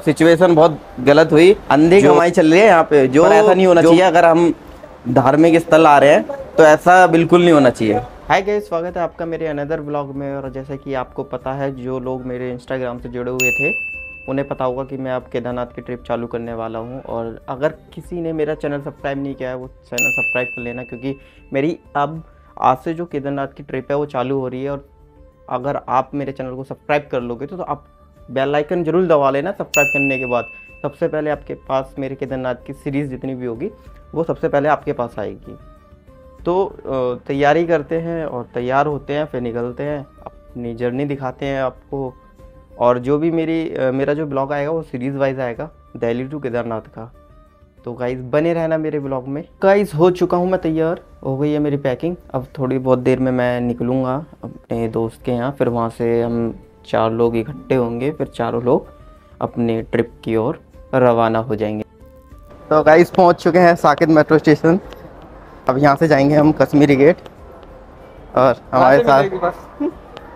Situation बहुत गलत हुई, अंधी कमाई चल रही है यहाँ पे, जो ऐसा नहीं होना चाहिए। अगर हम धार्मिक स्थल आ रहे हैं तो ऐसा बिल्कुल नहीं होना चाहिए। हाय गाइस, स्वागत है आपका मेरे अनदर व्लॉग में। और जैसे कि आपको पता है, जो लोग मेरे इंस्टाग्राम से जुड़े हुए थे उन्हें पता होगा कि मैं अब केदारनाथ की ट्रिप चालू करने वाला हूं। और अगर किसी ने मेरा चैनल सब्सक्राइब नहीं किया है वो चैनल सब्सक्राइब कर लेना, क्योंकि मेरी अब आज से जो केदारनाथ की ट्रिप है वो चालू हो रही है। और अगर आप मेरे चैनल को सब्सक्राइब कर लोगे तो आप बेल आइकन जरूर दबा लेना। सब्सक्राइब करने के बाद सबसे पहले आपके पास मेरे केदारनाथ की सीरीज़ जितनी भी होगी वो सबसे पहले आपके पास आएगी। तो तैयारी करते हैं और तैयार होते हैं, फिर निकलते हैं, अपनी जर्नी दिखाते हैं आपको। और जो भी मेरा जो ब्लॉग आएगा वो सीरीज़ वाइज आएगा, दिल्ली टू केदारनाथ का। तो गाइस बने रहना मेरे ब्लॉग में। गाइस हो चुका हूँ मैं तैयार, हो गई है मेरी पैकिंग। अब थोड़ी बहुत देर में मैं निकलूँगा अपने दोस्त के यहाँ, फिर वहाँ से हम 4 लोग इकट्ठे होंगे, फिर चारों लोग अपने ट्रिप की ओर रवाना हो जाएंगे। तो गाइस पहुँच चुके हैं साकेत मेट्रो स्टेशन। अब यहाँ से जाएंगे हम कश्मीरी गेट और हमारे साथ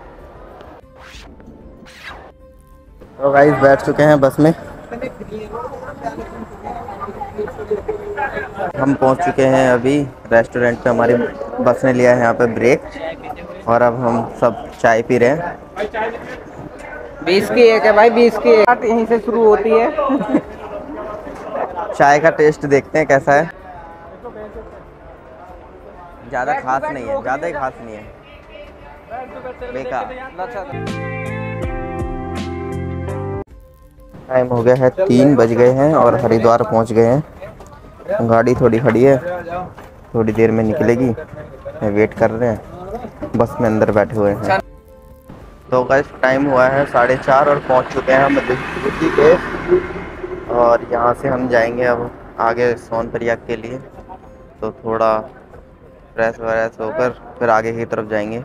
तो गाइस बैठ चुके हैं बस में। हम पहुंच चुके हैं अभी रेस्टोरेंट पे। हमारी बस ने लिया है यहाँ पे ब्रेक और अब हम सब चाय पी रहे हैं। 20 की एक है भाई, 20 की एक यहीं से शुरू होती है। चाय का टेस्ट देखते हैं कैसा है। ज़्यादा खास नहीं है, ज़्यादा ही खास नहीं है, बेकार। टाइम हो गया है 3 बज गए हैं और हरिद्वार पहुंच गए हैं। गाड़ी थोड़ी खड़ी है, थोड़ी देर में निकलेगी, वेट कर रहे हैं, बस में अंदर बैठे हुए हैं। तो गाइस टाइम हुआ है 4:30 और पहुंच चुके हैं हम ऋषिकेश। और यहाँ से हम जाएंगे अब आगे सोनप्रयाग के लिए। तो थोड़ा फ्रेश व्रेश होकर फिर आगे की तरफ जाएंगे।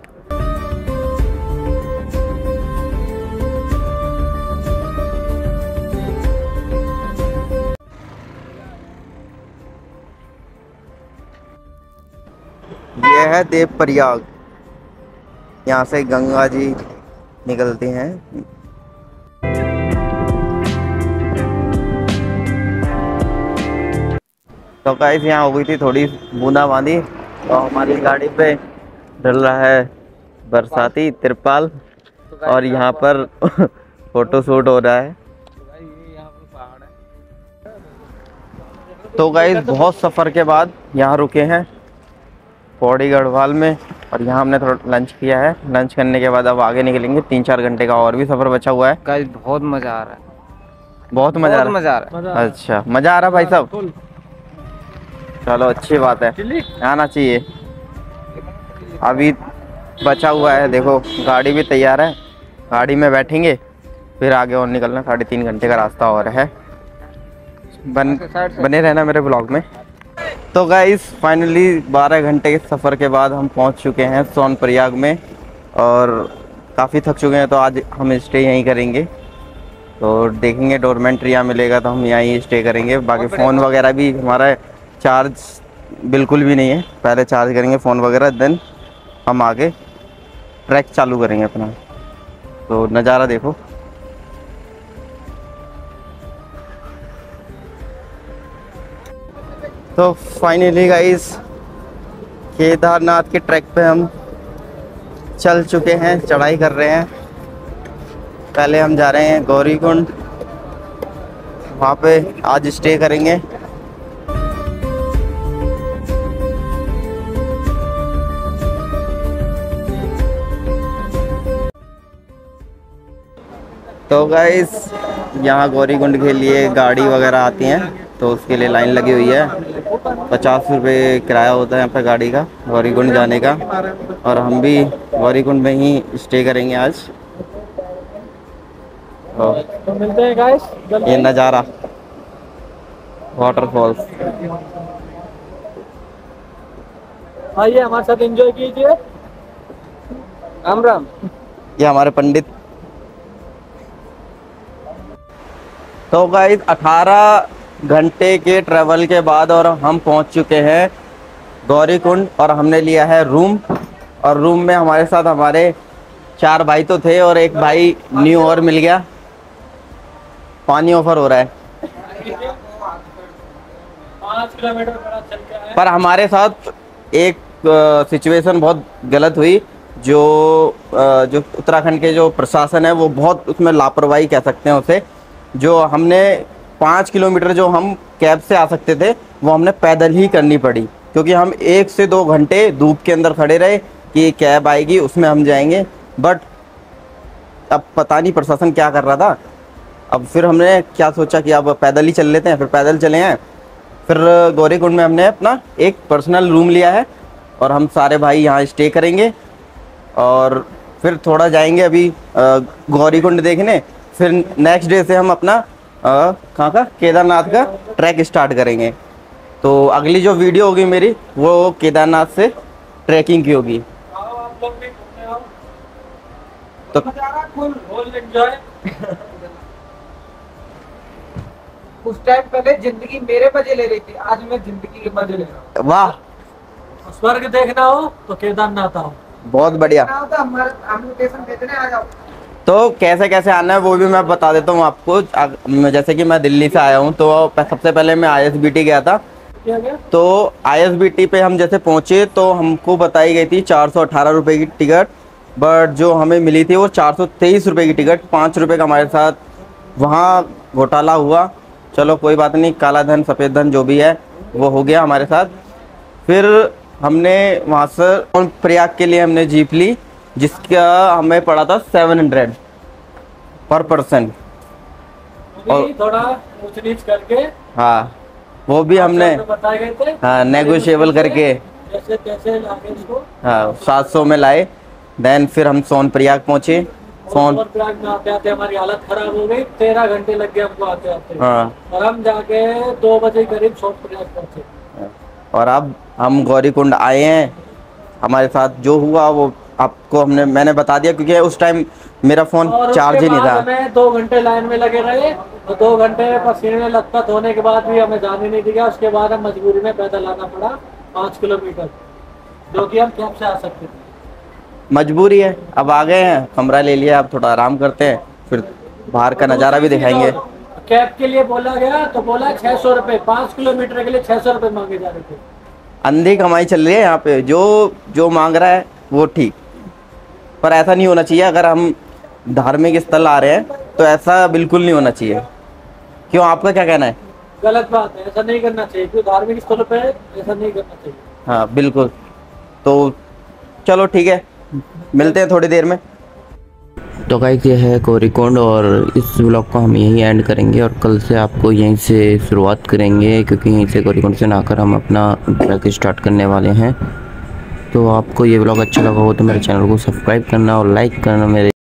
ये है देवप्रयाग, यहाँ से गंगा जी निकलती हैं। तो गाइस यहाँ हो गई थी थोड़ी बूंदाबांदी, तो हमारी गाड़ी पे डल रहा है बरसाती तिरपाल और यहाँ पर फोटो शूट हो रहा है। तो गाइस बहुत सफ़र के बाद यहाँ रुके हैं पौड़ी गढ़वाल में और यहाँ हमने थोड़ा लंच किया है। लंच करने के बाद अब आगे निकलेंगे। 3-4 घंटे का और भी सफ़र बचा हुआ है। गाइस बहुत मज़ा आ रहा है, बहुत मज़ा आ रहा है। अच्छा मज़ा आ रहा है भाई साहब, चलो अच्छी बात है, आना चाहिए। अभी बचा हुआ है, देखो गाड़ी भी तैयार है, गाड़ी में बैठेंगे फिर आगे और निकलना। 3.5 घंटे का रास्ता और है। बने रहना मेरे ब्लॉग में। तो गाइस फाइनली 12 घंटे के सफ़र के बाद हम पहुंच चुके हैं सोनप्रयाग में और काफ़ी थक चुके हैं। तो आज हम स्टे यहीं करेंगे। तो देखेंगे डोरमेंट्री यहाँ मिलेगा तो हम यहीं स्टे करेंगे। बाकी फ़ोन वगैरह भी हमारा चार्ज बिल्कुल भी नहीं है, पहले चार्ज करेंगे फ़ोन वगैरह, देन हम आगे ट्रैक चालू करेंगे अपना। तो नज़ारा देखो। तो फाइनली गाइस केदारनाथ के ट्रैक पे हम चल चुके हैं, चढ़ाई कर रहे हैं। पहले हम जा रहे हैं गौरीकुंड, वहाँ पे आज स्टे करेंगे। तो गाइस यहाँ गौरीकुंड के लिए गाड़ी वगैरह आती हैं तो उसके लिए लाइन लगी हुई है। 50 रुपये किराया होता है यहाँ पे गाड़ी का गौरीकुंड जाने का। और हम भी गौरीकुंड में ही स्टे करेंगे आज। तो मिलते हैं गाइस, ये नज़ारा वाटरफॉल्स, आइए हमारे साथ एंजॉय कीजिए। राम राम। ये हमारे पंडित। तो गाइस 18 घंटे के ट्रैवल के बाद और हम पहुंच चुके हैं गौरीकुंड और हमने लिया है रूम। और रूम में हमारे साथ हमारे 4 भाई तो थे और एक भाई न्यू और मिल गया। पानी ऑफर हो रहा है। 5 किलोमीटर चल के आए। पर हमारे साथ एक सिचुएशन बहुत गलत हुई। जो जो उत्तराखंड के जो प्रशासन है वो बहुत उसमें लापरवाही कह सकते हैं उसे। जो हमने 5 किलोमीटर जो हम कैब से आ सकते थे वो हमने पैदल ही करनी पड़ी, क्योंकि हम 1 से 2 घंटे धूप के अंदर खड़े रहे कि कैब आएगी उसमें हम जाएंगे। बट अब पता नहीं प्रशासन क्या कर रहा था। अब फिर हमने क्या सोचा कि अब पैदल ही चल लेते हैं, फिर पैदल चले हैं। फिर गौरीकुंड में हमने अपना एक पर्सनल रूम लिया है और हम सारे भाई यहाँ स्टे करेंगे और फिर थोड़ा जाएंगे अभी गौरीकुंड देखने। फिर नेक्स्ट डे से हम अपना कहाँ का केदारनाथ का ट्रैक स्टार्ट करेंगे। तो अगली जो वीडियो होगी मेरी वो केदारनाथ से ट्रैकिंग की होगी। आओ आप लोग भी घूमने आओ। तो फुल एंजॉय। उस टाइम पहले जिंदगी मेरे मजे ले रही थी, आज मैं जिंदगी के मजे ले रहा हूँ। वाह, स्वर्ग देखना हो तो केदारनाथ आओ। बहुत बढ़िया। हम लोकेशन भेजने आ जाओ। तो कैसे कैसे आना है वो भी मैं बता देता हूँ आपको। जैसे कि मैं दिल्ली से आया हूँ तो सबसे पहले मैं ISBT गया था। क्या गया? तो ISBT पे हम जैसे पहुँचे तो हमको बताई गई थी 418 रुपये की टिकट, बट जो हमें मिली थी वो 423 रुपये की टिकट। 5 रुपये का हमारे साथ वहाँ घोटाला हुआ। चलो कोई बात नहीं, काला धन सफ़ेद धन जो भी है वो हो गया हमारे साथ। फिर हमने वहाँ से प्रयाग के लिए हमने जीप ली जिसका हमें पड़ा था 700 पर पर्सन। अभी थोड़ा ऊंच नीच करके हाँ, वो भी हमने बताए गए थे। हाँ नेगोशिएबल करके जैसे तैसे लाके इसको हाँ 700 में लाए। देन फिर हम सोनप्रयाग पहुँचे। सोनप्रयाग में आते आते हमारी हालत खराब हो गई। 13 घंटे लग गए हमको आते आते। हाँ, और हम जाके 2 बजे करीब सोनप्रयाग पहुंचे। और अब हम गौरीकुंड आए हैं। हमारे साथ जो हुआ वो आपको मैंने बता दिया, क्योंकि उस टाइम मेरा फ़ोन और चार्ज ही उसके नहीं बाद था। हमें 2 घंटे लाइन में लगे रहे और 2 घंटे पसीने में लथपथ होने के बाद भी हमें जाने नहीं दिया। उसके बाद हम मजबूरी में पैदल आना पड़ा 5 किलोमीटर, जो कि हम कैब से आ सकते थे। मजबूरी है, अब आ गए हैं, कमरा ले लिया, अब थोड़ा आराम करते हैं, फिर बाहर का नज़ारा भी दिखाएंगे। कैब के लिए बोला गया तो बोला 600 रुपये, 5 किलोमीटर के लिए 600 रुपये मांगे जा रहे थे। अंधी कमाई चल रही है यहाँ पे। जो मांग रहा है वो ठीक, पर ऐसा नहीं होना चाहिए। अगर हम धार्मिक स्थल आ रहे हैं तो ऐसा बिल्कुल नहीं होना चाहिए। क्यों, आपका क्या कहना है? गलत बात है, ऐसा नहीं करना चाहिए। क्यों धार्मिक स्थलों पे ऐसा नहीं करना चाहिए। हाँ बिल्कुल। तो चलो ठीक है, मिलते हैं थोड़ी देर में। तो गाइस ये है गौरीकुंड और इस व्लॉग को हम यहीं एंड करेंगे और कल से आपको यहीं से शुरुआत करेंगे, क्योंकि यहीं से गौरीकुंड से नहाकर हम अपना ट्रैक स्टार्ट करने वाले हैं। तो आपको ये व्लॉग अच्छा लगा हो तो मेरे चैनल को सब्सक्राइब करना और लाइक करना। मेरे